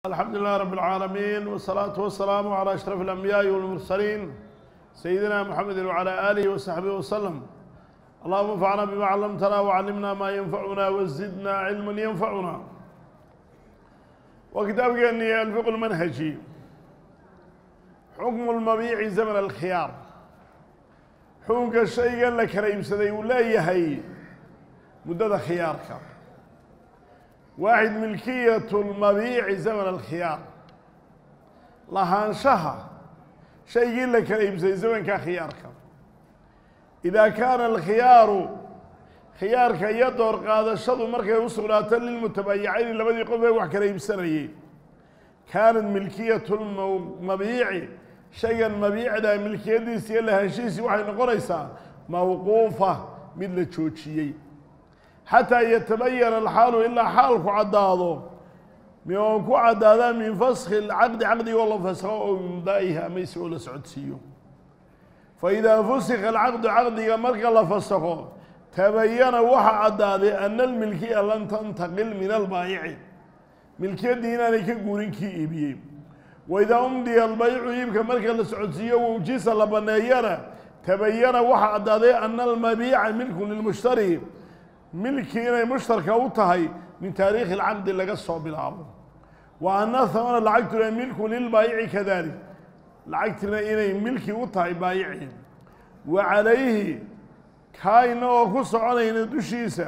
الحمد لله رب العالمين والصلاة والسلام على أشرف الأنبياء والمرسلين سيدنا محمد وعلى آله وصحبه وسلم. اللهم انفعنا بما علمتنا وعلمنا ما ينفعنا وزدنا علما ينفعنا. وكتاب أني الفقه المنهجي حكم المبيع زمن الخيار. حكم الشيء قال لك ريم سدي ولا يهي مدة خيارك. واحد ملكية المبيع زمن الخيار لهانشها شيء يقول لك يبزي زمن كخيارك. إذا كان الخيار خيارك يدور قاد الشضو مركز وصولات للمتبيعين اللي بدي يقول بيوح كريم سنة كانت ملكية المبيع شيئا مبيع ده ملكية دي سيالة هنشيسي واحد نقريسا موقوفة مثل تشوتشيي حتى يتبين الحال إلا حالك عداده ميونك عداده من فسخ العقد عقدي والله فسخه من دائها ميسي ولا سعودسيو. فإذا فسخ العقد عقدي مرك الله فسخه تبين وحا عداده أن الملكية لن تنتقل من البائع ملكية دينا لك قورنكي إيبيه. وإذا أمضي البيع يبقى مرك الله سعودسيو وجيس لبنيانا تبين وحا عداده أن المبيع ملك للمشتري ملكي مشتركة وطهي من تاريخ العقد اللي قصوا بالعرض. وأن ثمن العقد ملك للبائع كذلك العقد إنه ملكي وطهي بائعين وعليه كاين وقص عليه دشيسا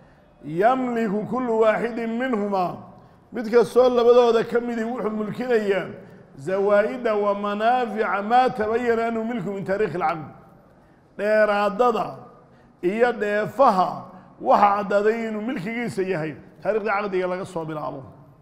يملك كل واحد منهما مثل السؤال لبدأ هذا كم يدوح ملكين زوائد ومنافع ما تبين أنه ملك من تاريخ العقد إرادة إيا ديفها waxa cadaaday inuu milkigiisa yahay taariikhda caqdiga laga soo bilaabo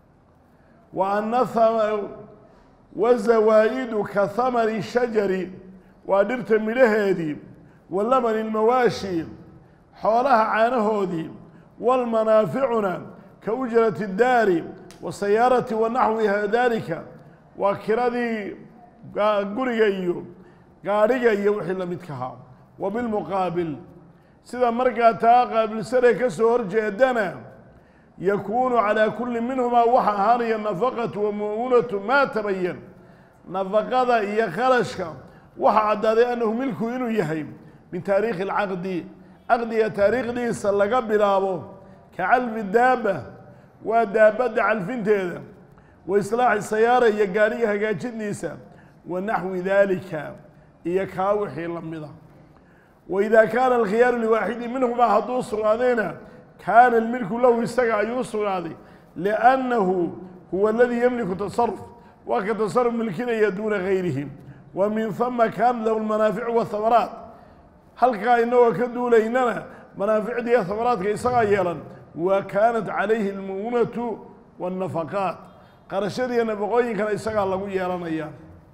wa anna wazawaidu ka thamari shajari wa dirta milaheedi walaman almawashi xoolaha caanahoodi wal manaafi'una ka ujrati ad-dari wa sayarati wa nahwiha dalika wa kiradi guriga iyo gaariga iyo wixii la midka ahaa wa bil muqabil سيدا مرقا تاقى بالسنة كسور جيدنا يكون على كل منهما وحا هاني النفقة ومؤونة ما تبين نفقة إيا خلشك وحا عدادي أنه ملكه إنه يهيم من تاريخ العقد عقدي تاريخ دي سلقا بلابو كعلف الدابة ودابة علفين تيدا وإصلاح السيارة يقاريها قاجد نيسا ونحو ذلك إيا كاوحي لمضا. وإذا كان الخيار لواحد منهما هدوس علينا كان الملك له يستقع يوصل عليه لأنه هو الذي يملك تصرف وكتصرف ملكنا دون غيرهم ومن ثم كان له المنافع والثمرات. هل كأنه كدوا ليننا منافع دي ثمرات كيسغيرا وكانت عليه المؤونة والنفقات قرشدي نفقوين كان يسغى الله يرانا إياه.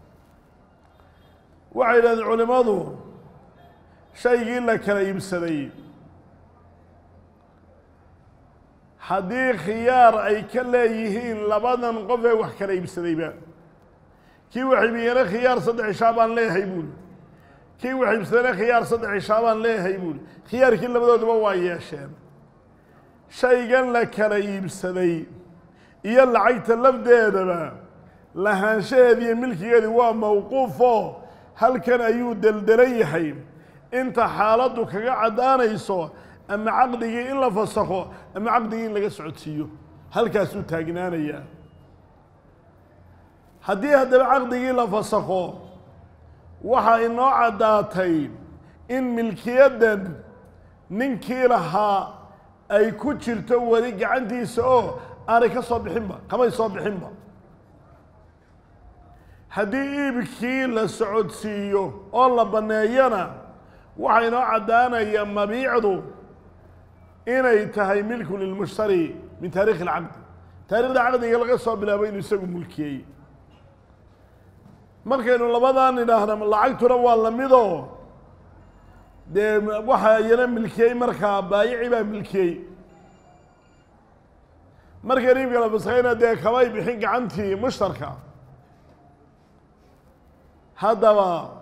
وعلى العلماء شيء لك يبسدي حدي خيار أي كلا يهين لبدا قفه وحكلا يبسدي بقى كي وحي بينا خيار صدع شعبان ليه هيبول كي وحي بسدنا خيار صدع شعبان ليه هيبول خيار كلا بدو دبوا يا شام شيء لك يبسدي يلا عيت اللفده بقى لهان شيء ذي ملكي هذه هو موقوفه هل كان أيود دلدلي حيم انت حالته كغا عدانيسو اما عقدي ان لا فسخو اما عقدي ان لا سعودسيو halkaasuu taagnaanaya hadii hada عقدي la fasakho waxa inoo cadaatay in milkiyadan ninkii lahaa ay ku jirto wali gacantiisa oo aan ka soo bixinba kamay soo bixinba hadii iibkii la socodsiiyo oo la baneeyana وحين عدانا يا مبيعه إنه تهي ملك للمشتري من تاريخ العقد. تاريخ العقد يلقى صوب لا بين يسوي ملكي. ما كانوا لبضان إذا هنا من العقد روى لميضه. ده وحا ينام ملكي مركب بايع با ملكي. مركب يبقى بس خينا ده كواي بحق عنتي مشتركة. هذا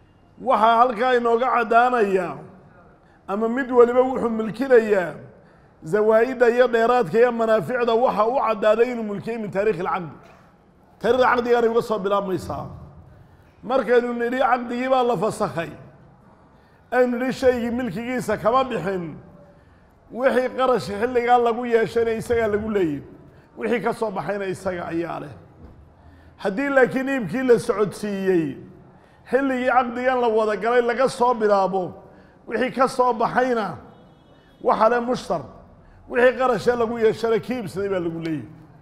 waxa halka inooga cadaanaya ama mid waliba wuxuu milkinayaa زوائد يديرات كي منافع ده وحى وعدادين ملكين من تاريخ العقد تاريخ العقد يقرأ يوصل بلا ميسا مركز نري عقد يبقى الله فسخي أن نري شيء ملك جيسا كما بحن وحي قرش حلي قال لقوا يا شيء يسقى لقوا لي وحي كصوب حين يسقى عياله حدين لكن يمكن للسعودية حلي عقد يلا وضع قال لك الصوب بلابو وحي كصوب حينا وحلا مشتر وحي قرش لقوا يا شركيب سنبا لقوا لي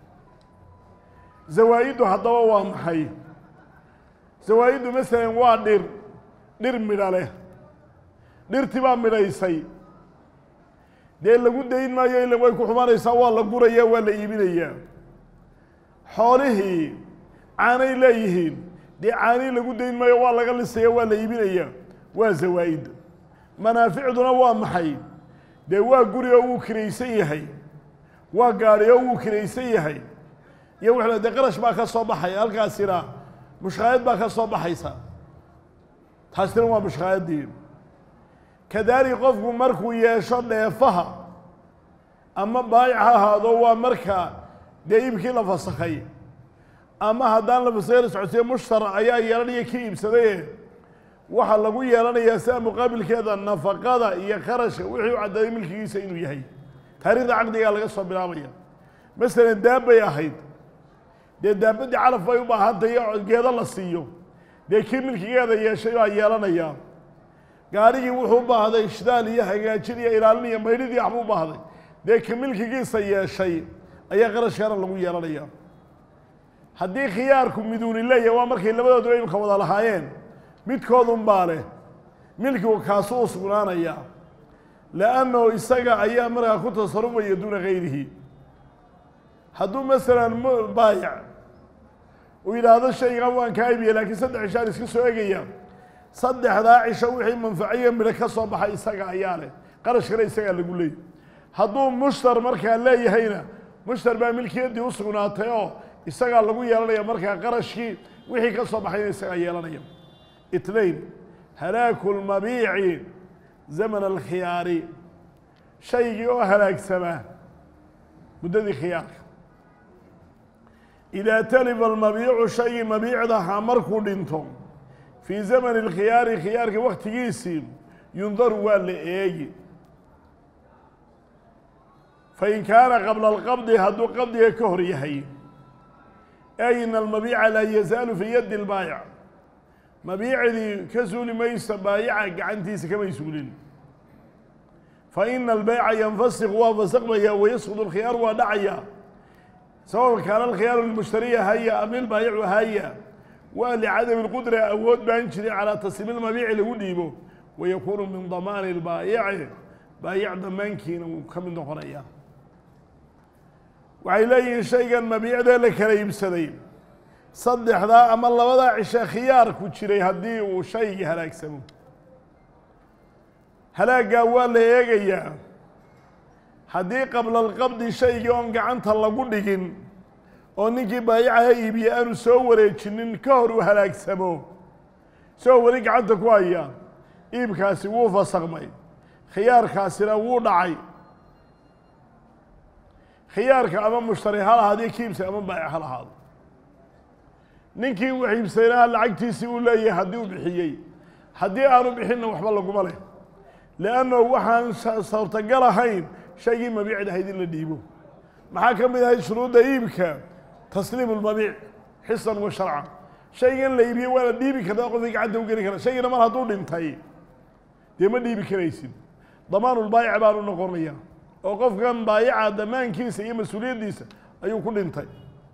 زوايده هضوا وامحي زوايده مثلا وادر دير ميراله دير تبا ميرايساي دير لغو دين ما يي لوي ku xumaanaysa waa la guraya waa la iibinaya xoolahi aanay leeyihiin de aanay lagu deyn maayo waa laga lisay waa la iibinaya waa zawaid manaaficduna waa maxay de waa guriga uu kireysan yahay waa gaariyo uu kireysan yahay iyo waxa la qarash baa ka soo baxay halkaas ira mushqaayad baa ka soo baxaysa taasina waa mushqaayadii كذلك قفوا مركو يشد يفها أما بايعها هذا هو مركا دايب كلا فسخي أما هدان لبصير سعودية مشترى أيا يراني كيب سديه وحلقوا يراني يسا مقابل كذا النفقة يخرج وحيو عدد ملك يسينو يهي تاريخ عقدي قال قصة بالعمية مثلا دابة يا حيد دي دابة دي عرف يبقى هانتا يقعد قيادة الله سيو دي كيب ملك كذا يشيو يراني يا gaarigii wuxuu baahday shidaal iyo hagaajin iyo ilaalin iyo meydhidii waxbuu baahday dee kamilkigiisa yeeshay ayaa qarashkana lagu yeelanaya haddii khiyaarku miduuni leeyahay waa markay labadoodu imka wada lahaayeen midkoodun baa leh milkigu kaasuu u sugnaanaya laanno isaga ayaa markaa ku tasarufaya duuna gayrihi hadduu masalan baayac uu yidhaahdo shaygan waan kaa iibiye laakiin 3 cishaan iska soo egaya saddexdaa cisho wixii manfaciyo midho ka soo baxay isaga ayaa leh qarashkana isaga lagu leeyahay hadduu mushtar markaa leeyahayna mushtar baa milkiyadii u sugnaatay oo isaga lagu yeelanaya markaa qarashkii wixii ka soo baxay isaga yeelanaya اثنين هلاك المبيع زمن الخيار شيء او هلاك سماه مدة خيار إذا تلف المبيع شيء مبيع ده مركو دينتم في زمن الخيار خيار وقت يسير ينظر والإيجي فإن كان قبل القبض هدو قبض يكهر يهي أي إن المبيع لا يزال في يد البائع مبيع ذي كسول ما يستبايع عنتيس كما يسولين فإن البيع ينفسخ وفسق ويسقط الخيار ودعيا سواء كان الخيار المشتري هيا أم البائع هيا ولعدم القدرة أود بأنشري على تسليم المبيع لوديبه ويكون من ضمان البائع بائع ضمانكين وكم نقريا وعليه شيئا مبيع ذلك ليب سليم صدح ذا أما الله وضع عشاء خيار كتشري هدي وشيء هلاك سمو هلاك قوال ليقيا هدي قبل القبض شيء يوم قعنت الله قدقين ونجي بايعها يبي أنو سوري تشنين كهر وهلاك سمو سوري قعنتك وايا إيب كاسي ووفا صغمي خيار كاسي وضعي خيارك أمام مشتري هلا هذه كيمسي أمام بايع هلا هذا ninkii wixii ibsaynaha lacagtiisii uu leeyahay hadii uu bixiyay hadii aanu bixinna waxba lagu malay laano waxaan suurtagal ahayn shaygii mabiicda haydin la dhiibo maxaa ka mid ah shuruuda iibka tasliim al-mabiic hisan wa shar'an shaygan la iibiyo wala dhiibi kada qofka gacanta u geli kara shaygana mar haduu dhintay dee ma dhiibi karaysid damaan al-baa'ic baa noqonaya oo qofkan baayica damaankiisa iyo mas'uuliyadiisa ayuu ku dhintay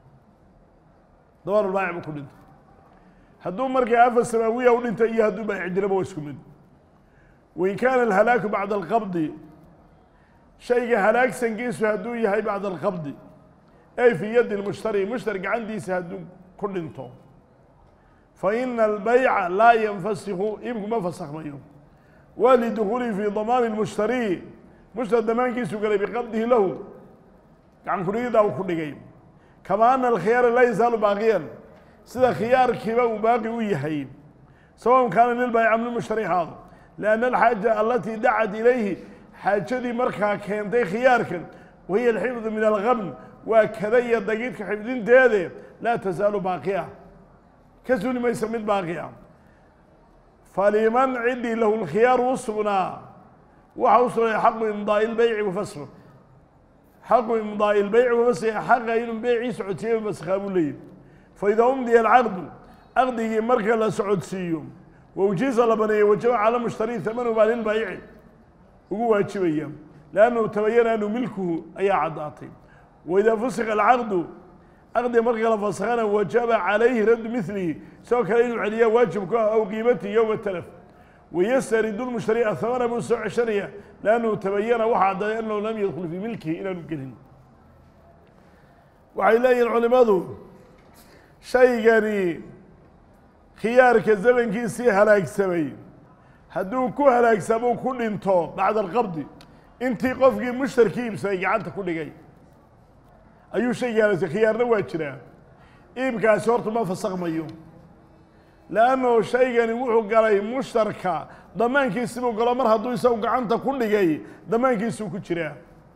دوار البائع بكل انت هدو مركي آفة سماوية ودنت إياه هدو بائع جنبه واسكمين وإن كان الهلاك بعد القبض شيء هلاك سنقيس هدو يهي بعد القبض أي في يد المشتري مشترك عندي سهدو كل انتو فإن البيع لا ينفسخ يمكن ما فسخ ما يوم ولدخوله في ضمان المشتري مشتري الضمان كيسو قال بقبضه له عن كل يده وكل جيب كما أن الخيار لا يزال باقيا سيدا خيار كيبا وباقي ويهي سواء كان للبيع أم للمشتري هذا لأن الحاجة التي دعت إليه xaajadii markaa keentay khiyaarkan wahiya alxifdu min algabn waa kada iyo dagiidka xifdinteede laa tasaalu baaqiya ka suli maysa mid baaqiya faliman ciddii lahu lkhiyaaru u sugnaa waxa u sugnay xaqu imdaa'i lbeyci wafasxu xaqu imdaa'i lbeyci wafasxi xaqa inuu beycii socodsiiyo masakhaa buu leeyahy faidaa umdiya alcaqdu caqdigii marka la socodsiiyo wawjiisa la baneeyo wajaba cala mushtari hamanu baa lilbaayici ugu waajibaya liannahu tabayana anu milkuhu ayaa caddaatay waidaa fusika alcaqdu caqdiga marka la fasakhana wajaba calayhi raddu milihi isagoo kale inuu celiyaa waajib ku ah aw qiimatihi yowma talaf wayastaridu lmushtari ahamana buu soo ceshanaya liannahu tabayana waxaa caddaatay annahu lam yadkul fii milkihi inaanu gelin waxay leeyihin culimadu shaygani khiyaarka zamankiisii halaagsamay hadduu ku halaagsamo ku dhinto bacda alqabdi intii qofkii mushtarkii iibsaday gacanta ku dhigay ayuu shaygii halaagsay khiyaarna waa jiraa iibkaasi horta ma fasakmayo leannahu shaygani wuxuu galay mushtarka damaankiisibuu galo mar hadduu isagu gacanta ku dhigay damaankiisuu ku jiraa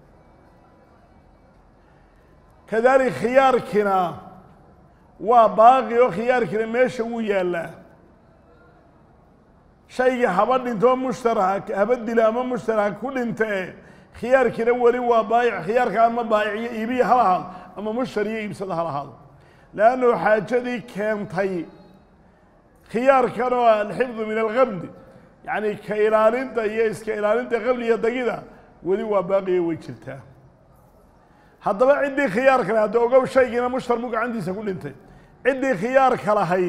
kadalik khiyaarkina waa baaqi oo khiyaarkiina meesha wuu yaallaa shaygii haba dhinto mushtar haba dila ama mushtar ha ku dhintee khiyaarkiina weli waa baayic khiyaarka ama baayiciyo iibiya ha lahaado ama mushtar iyo iibsada ha lahaado leannahu xaajadii keentay khiyaarkan oo alxifdu min alqabdi yacni ka ilaalinta iyo iska ilaalinta qabli iyo dagida weli waa baaqiya way jirtaa haddaba ciddii khiyaarka lahayd hadda ogow shaygiina mushtar buu gacantiisa ku dhintay ciddii khiyaarka lahayd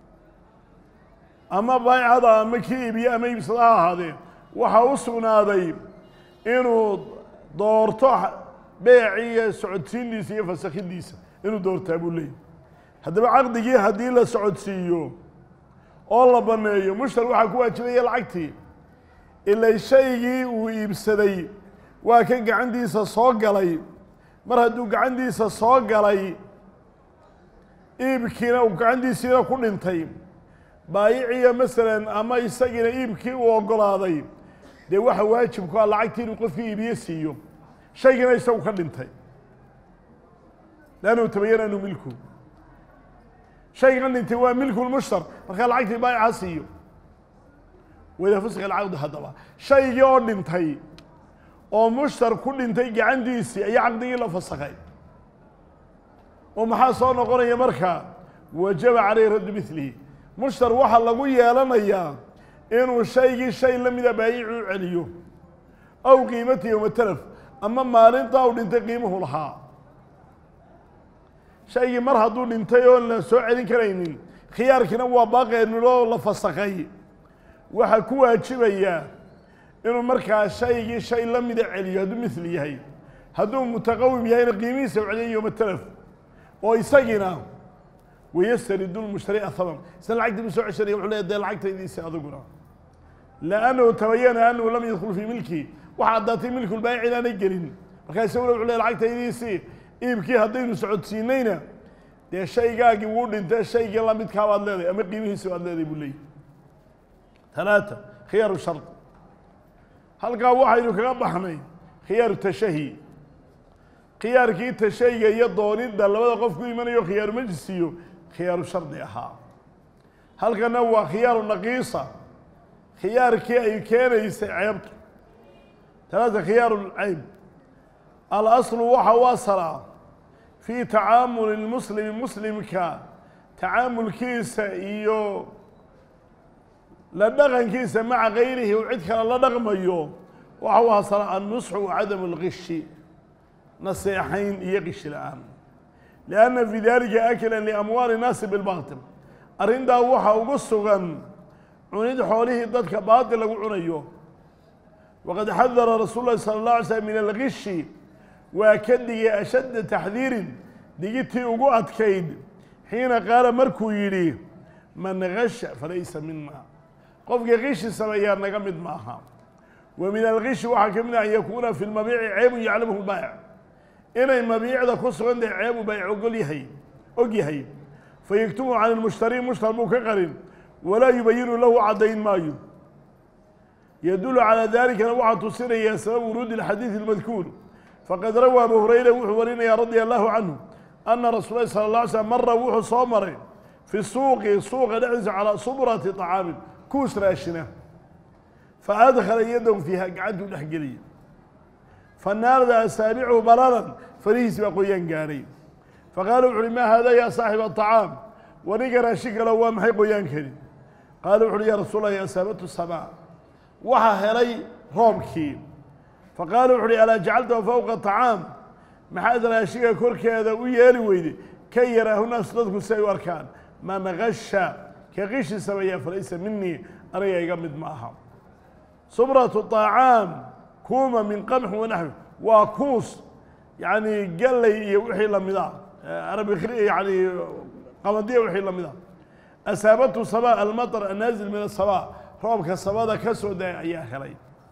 ama baaycada ama kii iibiye ama iibsada ha ahaadee waxaa u sugnaaday inuu doorto beecii iyo socodsiindiisa iyo fasakhidiisa inuu doortaa buu leeyahy haddaba caqdigii haddii la socodsiiyo oo la baneeyo mushtar waxaa ku waajibaya lacagtii ilay shaygii uu iibsaday waa kan gacantiisa soo galay mar hadduu gacantiisa soo galay iibkiina uu gacantiisiina ku dhintay baayiciya masalan ama isagiina iibkii uu oggolaaday dee waxa waajib ku ah lacagtii inuu qofkii iibiye siiyo shaygiina isagu ka dhintay leannahu tabayana anu milku shaygan dhintay waa milku lmushtar markaa lacagtii baayic ha siiyo waidaa fusika alcaqdu haddaba shaygii oo dhintay oo mushtar ku dhintay gacantiisii ayaa caqdigii la fasakhay oo maxaa soo noqonaya markaa wajaba caleyhi raddu milihi mushtar waxaa lagu yeelanayaa inuu shaygii shay la mida baayici u celiyo aw qiimati yowma talaf ama maalintaa u dhintay qiimuhu lahaa shaygii mar hadduu dhintay oon la soo celin karaynin khiyaarkiina waa baaqeenuloo la fasakhay waxaa ku waajibaya inuu markaa shaygii shay la mida celiyo hadduu mithli yahay hadduu mutaqawim yahayna qiimihiisa u celiyo yowma talaf oo isagiina wayastaridu lmushtari ahaman isna lacagtii buu soo ceshanaya wuxuu leeya dee lacagtaydiisi adiguna liannahu tabayana anahu lam yadkul fii milki waxa addaatay milkulbaayic inaanay gelin markaa isaguna wuxuu leeya lacagtaydiisii iibkii haddaynu socodsiinayna dee shaygaagii wuu dhintay shaygii lamidkaa baad leedahay ama qiimihiisi baad leedahay buu leeyahy talaata khiyaaru shard halkaa waxaynu kaga baxnay khiyaaru tashahi khiyaarkii tashayga iyo doonidda labada qof ku imanayo khiyaaru majlis iyo khiyaaru shardi ahaa halkana waa khiyaaru naqiisa khiyaarkii ay keenaysay ceebtu talaata khiyaaru lcayb alaslu waxa u asalaa fii tacaamuli lmuslimi muslimka tacaamulkiisa iyo la dhaqankiisa maca gayrihi uu cid kale la dhaqmayo waxa u asalaa annusxu wacadamu lgishi naseexayn iyo qishi la-aan lianna fii dalika aklan liamwaali nnaasi bilbaatil arrintaa waxaa ugu sugan cunid xoolihii dadka baatil lagu cunayo waqad xadara rasuul lahi sala اllah alay slm min algishi waa ka digay ashadda taxdiirin digitii ugu adkayd xiina qaala markuu yidhi man gasha falaysa mina qofkii kishi sameeyaa naga mid maaha wa min algishi waxaa ka mid ah an yakuuna fi lmabiici ceebun yaclamuhu lbaayic inay mabiicda ku sugan tahay ceebu baayic og yahay fayaktumu can lmushtari mushtar buu ka qarin walaa yubayinu lahu caddayn maayo يدل على ذلك وحى تصير سبب ورود الحديث المذكور. فقد روى أبو هريرة وحورنا رضي الله عنه أن رسول الله صلى الله عليه وسلم مر وحو صامر في السوق نعز على صبرة طعام كوس راشنة فأدخل يده فيها قعده الحقلية فالنار ذا أسابعه بررا فريس بقيان قاري فقالوا علماء هذا يا صاحب الطعام ونقر شكل وام حي قيان كريم قالوا يا رسول الله أسابته السماء وحا هلي روبكي فقالوا ألا جعلته فوق الطعام محاد راشيك كرك هذا ويالي ويدي كي يراه الناس تدخل سيو أركان ما مغش كغش سوية فليس مني أريا يقمد معها صبرة الطعام كومة من قمح ونحو وكوس يعني قال لي يوحي لمدا أنا بخري يعني قمدية وحي لمدا أسابته صباء المطر النازل من الصباء روبك الصباء ذا كسود يا خلي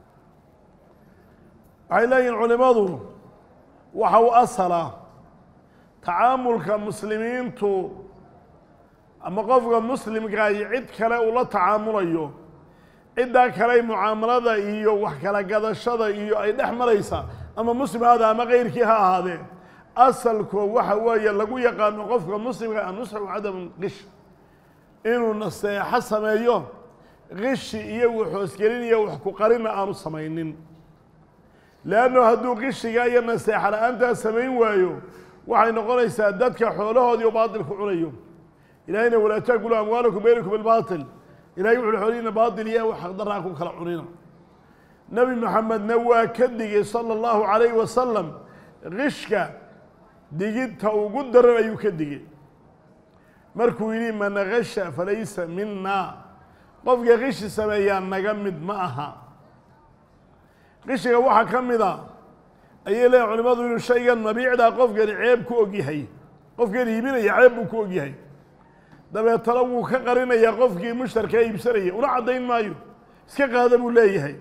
عيلين علماء وحو أصلا تعامل كمسلمين تو أما قفق مسلم قاي عد كلا ولا تعامل أيوه عدا كلا معاملة أيوه وحكلا قدشة أيوه أي نحمل إيسا أما مسلم هذا أما غير كيها هذا أصلكو وحو يلقو يقان قفق مسلم قاي النصح وعدم غش إنه النصيحة سمايوه غش إيه وحوسكرين إيه وحكو قرين آنو سماينين لأنه هدو غش جاي النصيحة لأنت سمين وايو وحي نقول يسادتك حوله هذي وباطل كعليو إلهينا ولا تأكلوا أموالكم بينكم بالباطل إلهي يقول حولينا باطل يا وحق ضرعكم خلعونينا نبي محمد نوى كدقي صلى الله عليه وسلم غشك دقيت وقدر أيو كدقي مركو يلي من غش فليس منا قفق غش سميان نقمد معها غشك وحا كمدا أي لا علماء إنه شيئا مبيعدا قفق عيب كوجيهي قفق يبين عيب كوجيهي دابا تلو كقرينا يا قفق مشترك يبسريه ولا عدين مايو اسكا قادم ليهي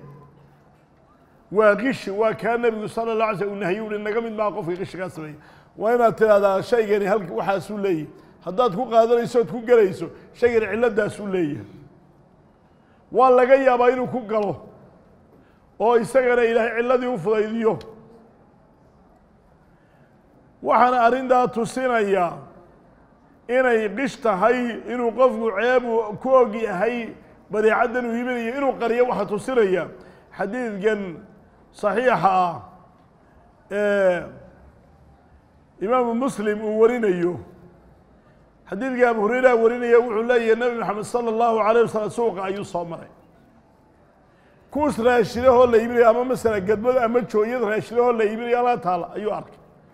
وغش وكان النبي صلى الله عليه وسلم نهيو لنقمد مع قفق غش كاسمي وين هذا شيء يعني هل وحا سوليه haddaad ku qaadanayso ood ku galayso shaygan ciladaasuu leeyahay waa laga yaabaa inuu ku galo oo isagana ilaahay ciladii u fudaydiyo waxaana arrintaa tusinaya inay qish tahay inuu qofku ceeb ku og yahay badeecaddan uu iibinayo inuu qariyo waxa tusinaya xadiidkan saxiixa ah imaamu muslim uu warinayo حديث أبو هريرة ورينا وحولي النبي محمد صلى الله عليه وسلم سوق أيو صامري كوس راشله اللي يبري أما مثلا قد بدأ أما شوية راشله اللي يبري الله تعالى أيو أرك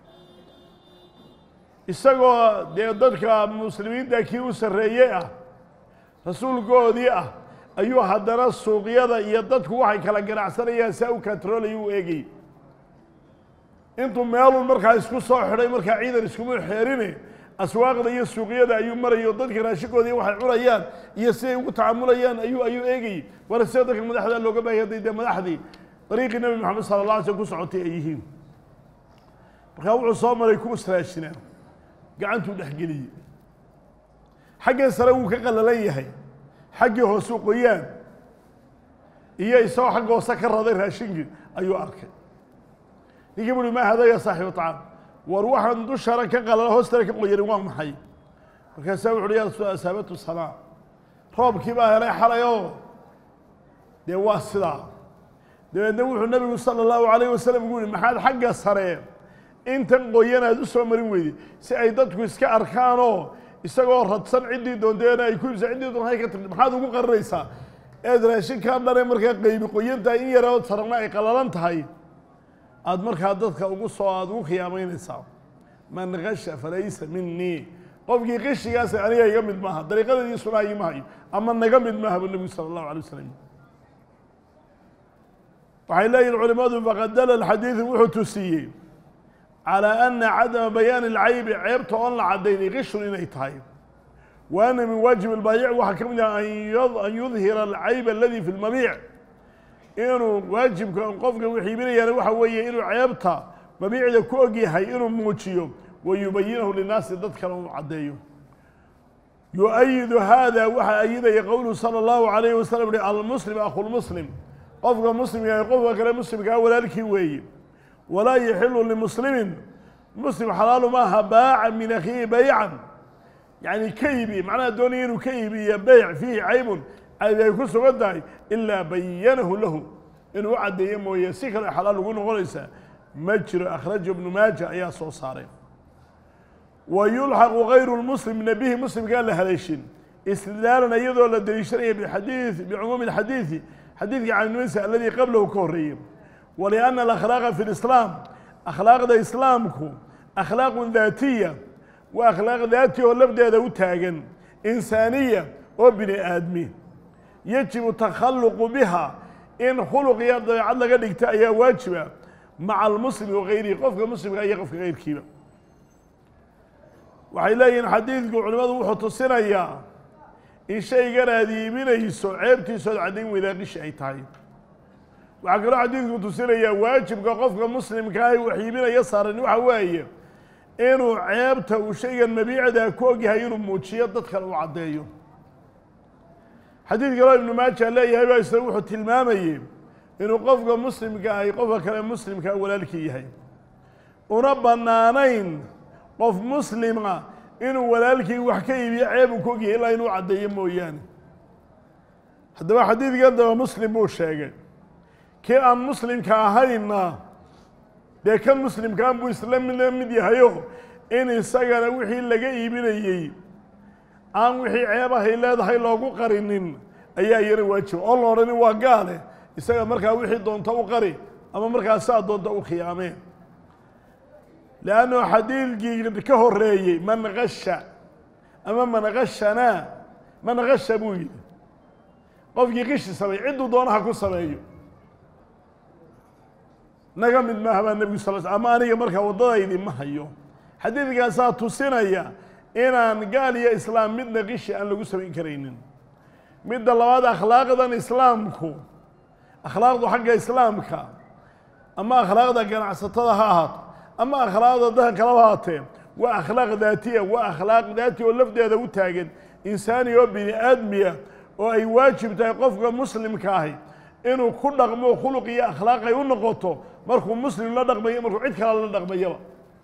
استقوا ديدك مسلمين داكيو سرية رسول قودية أيو حدنا السوقية دا يددك واحد كلا قرع سرية ساو كترول يو إيجي انتم مالو المركع اسكو صاحري مركع عيدا اسكو مرحيريني أسواق ذي السوقية ذا أيوم مرة يضدك راشكو ذي واحد عريان يسوي وتعامليان أيو إيجي ورسيتك المدحدة اللي قبل يدي ده مدحدي طريق النبي محمد صلى الله عليه وسلم كسعتي أيهم بخاو عصام ريكو سراشنا قعنتو دحقلي حاجة سرو كقل ليه حاجة هو سوقيان إيه يسوي حاجة وسكر هذا راشنج أيو أركن يجيبوا لي ما هذا يا صاحب الطعام وروح عند الشركة قال له استرك قيروان محي وكسبوا ريال أسابته الصلاة روب كباه رايح على دي واسطة دي نوح النبي صلى الله عليه وسلم يقول ما حد حق الصرير انت قينا دوسو مرين ويدي سيدتك اسكا اركانو isagoo radsan cidii doonteena ay ku cidii doon hay ka tagtay maxaad ugu qarraysaa eedraashin ka dhalay markaa qayb qoyinta in yar oo sarna ay qalalan tahay aad markaa dadka ugu soo aad ugu khiyaameynaysaa man gasha falaysa minni qofkii qishigaas aniga iga mid maaha dariiqadii sunnah maahay ama naga mid maaha nabi sallallahu alayhi wasallam waxay leeyihiin culimadu faqad dalla alxadiid wuxuu tusiyey على أن عدم بيان العيب عيب طول عدين غش إنيتهاي وأن من واجب البيع وحكمنا أن يظهر العيب الذي في المبيع إنه واجب كان قفق وحيبين يعني وحوية إنه عيبتها مبيع يكوغي هاي إنه موتشيو ويبينه للناس تذكروا عديه يؤيد هذا وحا أيده يقول صلى الله عليه وسلم المسلم أخو المسلم قفك مسلم يعني قفك كلا مسلم كأول الكي وي ولا يحل لمسلم مسلم حلال ما باع من أخيه بيعا يعني كيبي معناه دونين كيبي بيع فيه عيب أي يكون سقطه إلا بينه له إنه وعد يمه يسكر حلال وقول غلسة مجرى أخرجه ابن ماجه أيها صارم ويلحق غير المسلم نبيه مسلم قال له ليشين استدلالا أيضا للدليشرية بالحديث بعموم الحديث حديث عن النساء الذي قبله كوري ولأن الأخلاق في الإسلام أخلاق ذا إسلامكم أخلاق ذاتية وأخلاق ذاتية واللبدأ ذو تاجن إنسانية وبني آدمي يجب التخلق بها إن خلق يضع على قد اكتايا واجبة مع المسلم وغيره قفك مسلم غير قفك غير كيما وحيلاين حديث علماء وحط السنة إياه إن شيء قال هذه من يسوع عيبتي سود عدين وإذا قش أي تعيب وعقل حديث قلت السنة إياه واجب قفك مسلم كاي وحيبين يسار إنه حوايه إنه عيبته وشيء المبيع ده كوجي هينو موتشيات تدخل وعديه حديث قال ابن ماجه لا يهيبا يسوي التلمامي إنه قفك مسلم كاي قفك كلام مسلم كاي ولا لك يهي وربنا نين قف مسلم إنه ولا لك وحكي عيب كوجي إلا إنه عديه مويان هذا حديث قال مسلم مو شيء كأن مسلم كاهينا ده كان مسلم كان بو إسلام من مدي هيو إن السجن وحي اللي جاي بيني عن وحي عيبه إلا ده هي لوجو قرنين أيه يروجه الله رني وقاله السجن مركا وحي دون تو قري أما مركا ساد دون تو خيامه لأنه حديث جي كهرية من غش أما من غشنا من غش أبوي قف يغش سبي عدو دونها كل سبيه نجم ما هو النبي صلى الله عليه وسلم أمانية مركها وضايدي ما هيو حديث قاسات سنة إن قال يا إسلام مدنا غش أن لو سبين كرينين مد الله هذا أخلاق ذا إسلامكو أخلاق ذا حق إسلامك أما أخلاق ذا كان عصتها هات أما أخلاق ذا كلاماته وأخلاق ذاتية وأخلاق ذاتية واللفظ هذا وتاجد إنساني وبني آدمية وأي واجب تقف مسلم كاهي إنه كل رقم خلقي أخلاقي ونقطه مركو مسلم لا رقمية مركو عيد كلا لا رقمية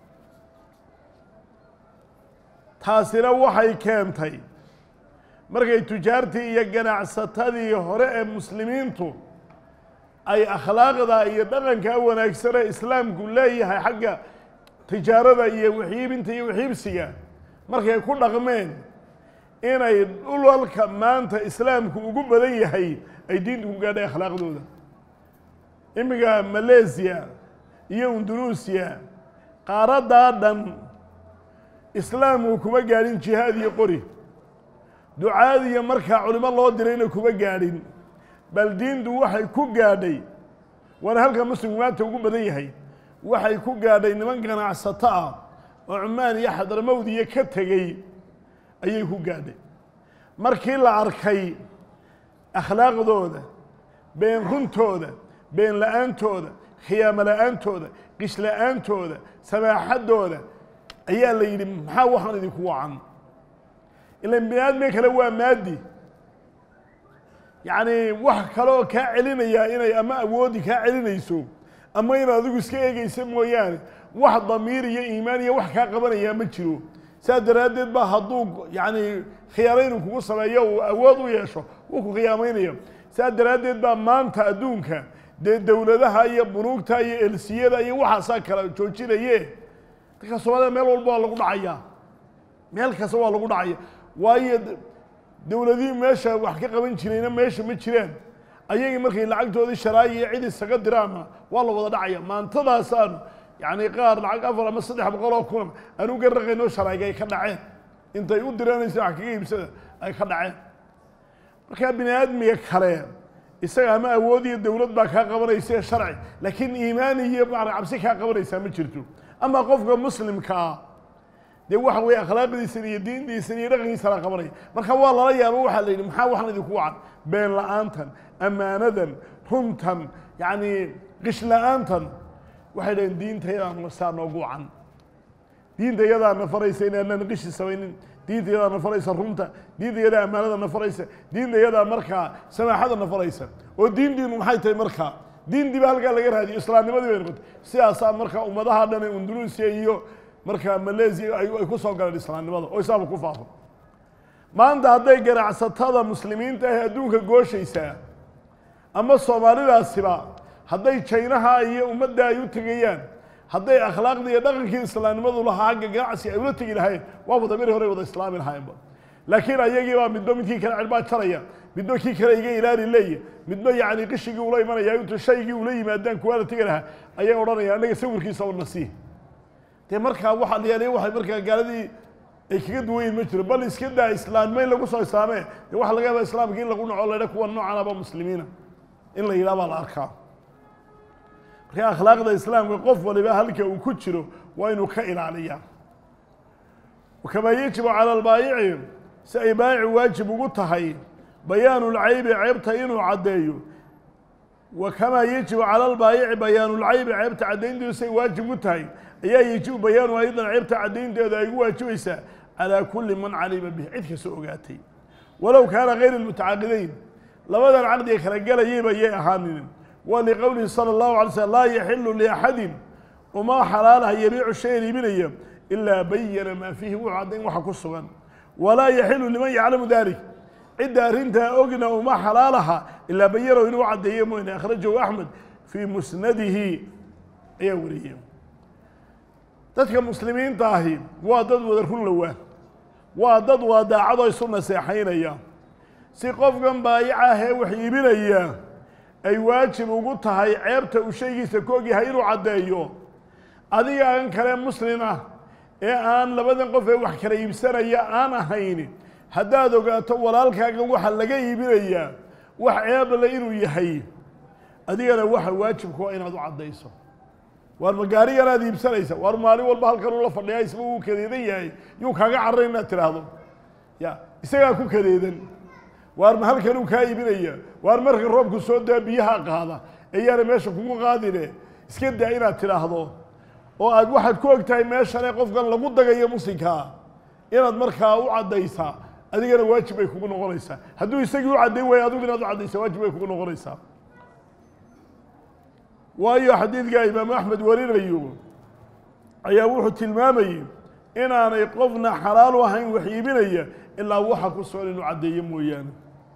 تاسيرا وحي كامتي مركي تجارتي يجنع ستادي هراء مسلمين تو أي أخلاق ذا يدغن كأونا أكثر إسلام كله هاي حاجة تجارة ذا يوحيب انت يوحيب سيا مركي كل رقمين إن يقولوا لكم ما أنت إسلامكم وجوب ذي هاي أيدينكم قاعدة أخلاق ذولا إمك ماليزيا إندونيسيا قارات دادن إسلامكم قاعدين جهادي قري دعاء مركع علماء الله درينكم قاعدين بل دين دو وحي كو قاعدي وأنا هلك مسلمات وجوب ذي هاي وحي كو قاعدي من كان عصتا وعمان يحضر مودي يكتجي أيه كو قاعدي مركي العركي أخلاق ذوذا بين غنتوذا بين لأنتوذا خيام لأنتوذا قش لأنتوذا سماحة ذوذا أيها اللي يلي محاوحنا ذيكوا عن إلا بناد ميك لوا مادي يعني واحد كلو كاعلين يا إنا أما أودي كاعلين يسوق أما إنا ذوق سكيجي يسمو يعني واحد ضميري يا إيماني واحد كقبر يا متشلو سادرادد بهضوق يعني خيارين وكو سمايا وأودو يشوا وكو قيامين يوم سادرادد بمانتا أدونك دولتها هي بنوكتها هي السيادة هي واحد ساكرة جوجينا هي تكسوها ميل والبا لغو دعيا ميل كسوها لغو دعيا وهي دولتي ماشا وحكي قبل جيرين ماشا ما جيران أيها مركي لعقتودي الشرايع عيد السقط دراما والله وضع دعيا ما انتظر صار يعني قار لعق أفضل ما صدح بقولوا كلهم أنا قرر إنه شرايع كدعين أنت يقول دراني ساعة كيف سد أي كدعين مركي بني آدم يكحرين يسقى ما أودي الدولة بكها قبر يسقى شرعي لكن إيماني يبقى عبسكها قبر يسقى مجرته أما قفك مسلم كا دي واحد ويا أخلاق دي سنية دين دي سنية رغي سلا قبري مركا والله لا يروح اللي محاوحنا ذي كوعد بين لأنتن أمانة همتن يعني قش لأنتن واحد دين تيران مستار نوقوعا diinta iyadaa na faraysa inaanan qishi samaynin diinta iyadaa na faraysa runta diinta iyadaa ammaanada na faraysa diinta iyadaa markaa samaaxada na faraysa oo diintiinu maxay tahay markaa diintii ba halkaa laga raadiyo islaamnimadii bay noqotay sidaasaa markaa ummadaha dhan ee Indonesia iyo markaa Malaysia ay ku soo galeen islaamnimada oo isaaba ku faafo maanta hadday ganacsatada muslimiinta ah adduunka gooshaysaa ama Soomaalidaasiba hadday Chinaha iyo ummadda ay u tagayaan hadday akhlaaqda iyo dhaqankii islaamnimadu lahaa ganacsi ay ula tagi lahayn waa wada mid hore wada islaami lahaynba laakiin ayagii baa midba midkii kale cilbaa jaraya midba kii kale iga ilaali leeyahay midba yacni qishigii ula imanaya intuu shaygii ula yimaadaan kuwa la tagi lahaa ayay odhanayaan anaga sawirkiisa oo nasiih dee markaa waxaa la yeelay waxay markaa gaaladii ay kaga duwayn ma jiro bal iska daa islaamnimo in lagu soo islaamee dee waxa laga yaabaa islaamka in lagu naco leedha kuwa noocanaba muslimiina in la yidhaha baa la arkaa marka akhlaaqda islaamka qof waliba halka uu ku jiro waa inuu ka ilaaliyaa وكما يجب على البائع سي بائع واجب وقتهي بيان العيب عيبته إنه عديه وكما يجب على البائع بيان العيب عيبته عدين دي سي واجب وقتهي أي يجب بيان أيضا عيبته عدين دي ذا يواجب على كل من علم به عدك سوقاتي ولو كان غير المتعاقدين لبدا العقد يخرج يبا يأهانين ولقوله صلى الله عليه وسلم لا يحل لأحد وما حلاله يبيع الشيء بنيه إلا بين ما فيه وعدين وحكسوا ولا يحل لمن يعلم ذلك عدة رنتها أغنى وما حلالها إلا بينه إنه عديه من أخرجه أحمد في مسنده يوريه تلك المسلمين طاهي وادد ودركون لواه وادد وداعض يصنع سيحين إياه سيقف جنب بايعه وحيبين إياه أي واجب وقتها عيبته وشيء سكوكي هيرو عديه هذه عن كلام مسلمة aan labadan qof ee wax kala iibsanaya aan ahayn hadaad ogaato walaalkaaga waxa laga iibinaya wax ceeb la inuu yahay adigana waxa waajibku waa inaad u cadeyso war magaariga aad iibsanaysa war maalin walba halkan uu la fadhiyaa isba uu kadeedan yahay yuu kaaga carreynaa tiraahdo ya isaga ku kadeedan war ma halkan uu ka iibinaya war marka roobku soo daa biyaha qaada ayana meesha kugu qaadine iska daa inaad tiraahdo oo aad waxaad ku ogtahay meeshan qofkan lagu dagayo muslimka inaad markaa u cadeysaa adigana waajib ay kugu noqonaysaa hadduu isagii u cadeyn waayo adigu inaad u cadeysaa waajib ay kugu noqonaysaa waayo xadiidka imaam axmed warinayo ayaa wuxuu tilmaamayay inaanay qofna xalaal u ahayn wax iibinaya ilaa waxa ku soo inuu cadeeyo mooyaane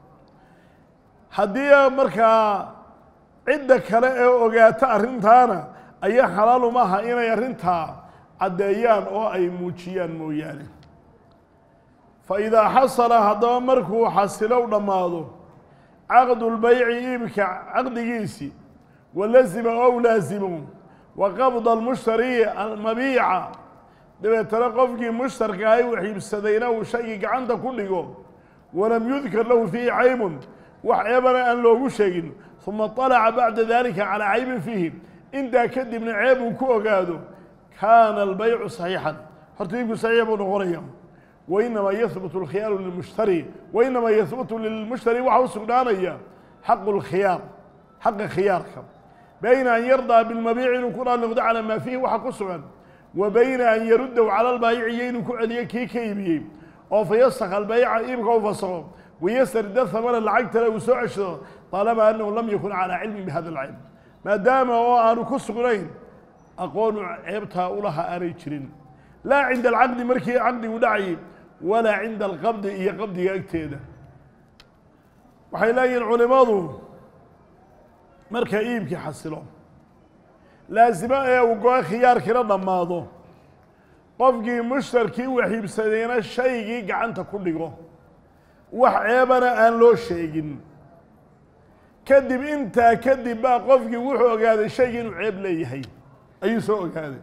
haddii markaa cidda kale ee ogaata arrintaana ayaa xalaal uma aha inay arrintaa caddeeyaan oo ay muujiyaan mooyaane fa idaa xasala haddaba markuu xasilow dhammaado caqdu lbayci iibka caqdigiisii walazima ow laazimo wa qabda almushtari almabiica dabeetana qofkii mushtarka ahay wax iibsadayna uu shaygii gacanta ku dhigo walam yudkar lahu fiihi caybun wax ceebana aan loogu sheegin uma طalaca bacda dalika calaa caybin fiihi intaa kadibna ceeb uu ku ogaado kaana albaycu saxiixan horta iibku saxiix buu noqonaya wainamaa yahbutu alkhiyaaru lilmushtari wainamaa yahbutu lilmushtari waxa u sugnaanaya xaqu lkhiyaar xaqa khiyaarka bayna an yardaa bilmabiici inuu ku raali noqdo calaa maa fiihi waxa ku sugan wa bayna an yaruddahu cala albaayici iyo inuu ku celiyo kii ka iibiyey oo fayasakha albayca iibka u fasakho wayastarida hamana lacagtale uu soo ceshado طالما أنه لم يكن على علم بهذا العيب ما دام هو أنه كسرين أقول عيبتها أولها أريتشرين لا عند العقد مركي عقد ودعي ولا عند القبض هي قبض يكتيده وحيلاقي العلماء مركا إيبك حصلهم لازم وقوى خيار كلا ضماضو قفقي مشتركي وحيب سدينا الشيء قعنت كله وحيبنا أن لو شيء كدب انت كدب بقى قفقي وحو هذا الشيء انه عيب ليهي اي سوق هذا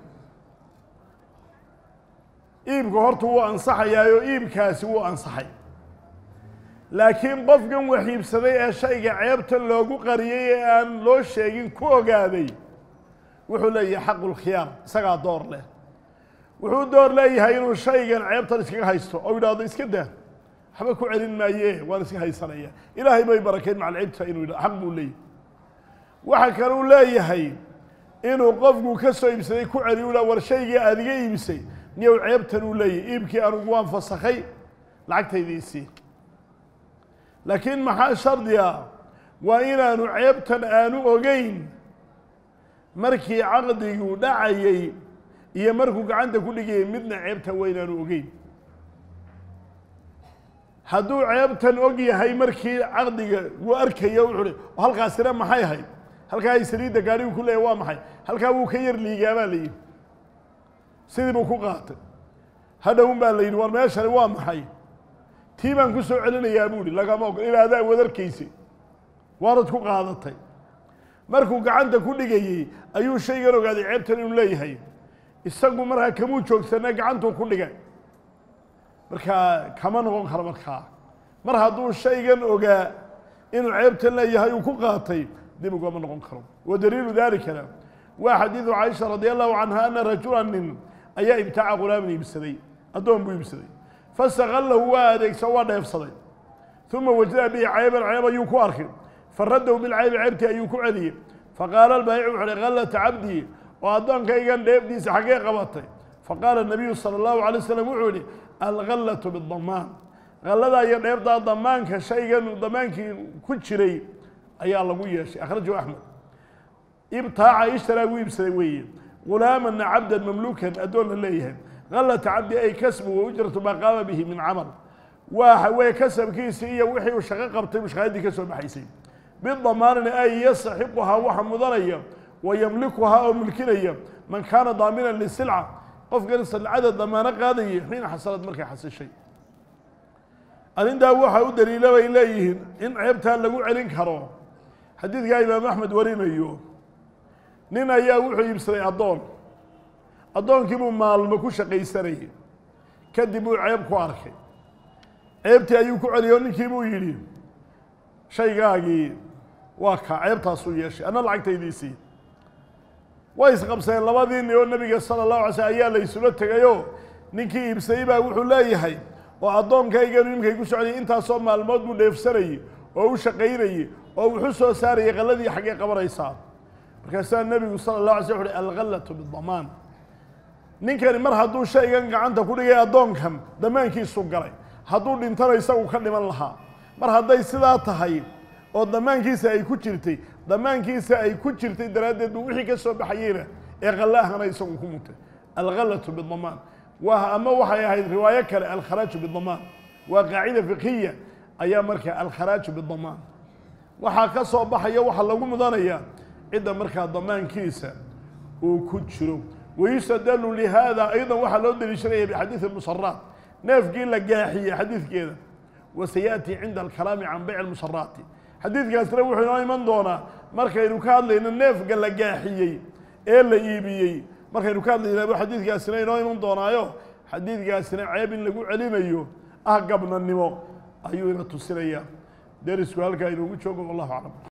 ايبك هورت هو انصحي يايو ايبكاس هو انصحي لكن قفقا وحيب سدي الشيء عيبته لوغو قريي ان لو شيغين كو اوغاداي وحو ليه حق الخيار اسغا دور له وحو دور ليه انه شيغان عيبته اسكا هيستو او يراado iska daa حبا كو علين مايه وانا سي هيسانيا الهي باي بركين مع العيبته انه حق بو ليه waxa kale uu leeyahay inuu qofku ka soo iibsaday ku celiyo la war shayga adiga iibsay niyow ceebtan uu leeyahy iibkii anugu waan fasakhay lacagtaydiisii laakiin maxaa shardi ah waa inaanu ceebtan aanu ogeyn markii caqdiguu dhacayay iyo markuu gacanta ku dhigayay midna ceebtan waa inaanu ogeyn hadduu ceebtan og yahay markii caqdiga wuu arkaya wuxuu hi halkaasina maxay ahayd halkaa ay saliidda gaadhigu ku leeyahy waa maxay halkaa wuu ka yar liigaa baa la yidhi sidii buu ku qaatay hadhown baa la yidhi war meeshani waa maxay tii baan ku soo celinayaa buu hi lagama ogol ilaa adaa wadarkaysi waanad ku qaadatay markuu gacanta ku dhigayey ayuu shaygan ogaaday ceebtan inuu leeyahay isagu markaa kamuu joogsanaa gacantuu ku dhigay markaa kama noqon karo markaa mar hadduu shaygan ogaa inuu ceebtan leeyahay uu ku qaatay dib ugama noqon karo wadaliilu dalikana waa xadiidu caaisha radia allahu canha ana rajula nin ayaa ibtaaca ghulaaman iibsaday addoon buu iibsaday fasaqallahu waa adeegsa waa dheefsaday uma wajada bihi cayban ceeb ayuu ku arkay faraddahu bilcaybi ceebtii ayuu ku celiyey faqaala albaayicu wuxu uhi gallata cabdii oo addoonkaygan dheefdiisa xaggee qabatay faqaala nabiyu sala allahu alay wasalam wuxuu yihi algallatu bidamaan galladaa iyo dheeftaa damaanka shaygan damaankii ku jiray ayaa lagu yeeshay akhrajahu axmed ibtaaca ishtaraa wuu iibsaday weeye ghulaamana cabdan mamluukan addoon la leeyahay gallata cabdi ay kasbu wa ujratu maa qaama bihi min camal waxa weeye kasabkiisii iyo wixii uu shaqo qabtay mushqaayaddii ka soo baxaysay bidamaanina ay yastaxiquhaa waxa mudanaya wa yamlikuhaa oo mulkinaya man kaana daaminan lisilca qofkan silcada damaano qaadayay xiina xasalad markay xasishay arrintaa waxaa u daliila bay leeyihiin in ceebtaa lagu celin karo xadiidkaa imaam axmed warinayo nin ayaa wuxuu iibsaday addoon addoonkii buu maalmo ku shaqaysanayay kadib uu ceeb ku arkay ceebtii ayuu ku celiyay oo ninkii buu yidhi shaygaagii waa kaa ceebtaasuu yeeshay anna lacagtaydiisii way isqabsadeen labadii nin oo nebiga sala allahu alay slm ayaa la isula tegayoo ninkii iibsaday baa wuxuu leeyahay oo addoonkaygan imkay ku socdayay intaasoo maalmood buu dheefsanayey oo u shaqaynayey oo wuxuu soo saarayay qalladii xaggee qabanaysaa markaasaa nebigu sala allah alay sl wuxu uhi algallatu bidamaan ninkani mar hadduu shaygan gacanta ku dhigay addoonkan damaankiisuu galay hadduu dhintana isagu ka dhiman lahaa mar hadday sidaa tahay oo damaankiisa ay ku jirtay damaankiisa ay ku jirtay daraaddeed buu wixii ka soo baxayeyna ee qallaahana isagu ku mutay algallatu bidamaan waa ama waxay ahayd riwaayo kale alkharaaju bidamaan waa qaacida fiqhiya ayaa markaa alkharaaju bidamaan waxaa ka soo baxaya waxa lagu mudanaya cidda markaa damaankiisa uu ku jiro wayustadalu lihada aydan waxaa loo daliishanaya bixadiidi musaraat neefkii la gaaxiyey xadiidkeeda wasayaأtii cinda alkalaami can bayc musaraati xadiidkaasna wuxuu inoo iman doonaa markaynu ka hadlayno neefka la gaaxiyey ee la iibiyey markaynu ka hadlayna xadiidkaasina inoo iman doonaayo xadiidkaasina ceeb in lagu celinayo ah gabnanimo ayuu ina tusinaya derisku halkaa inoogu joogo wallahu aclam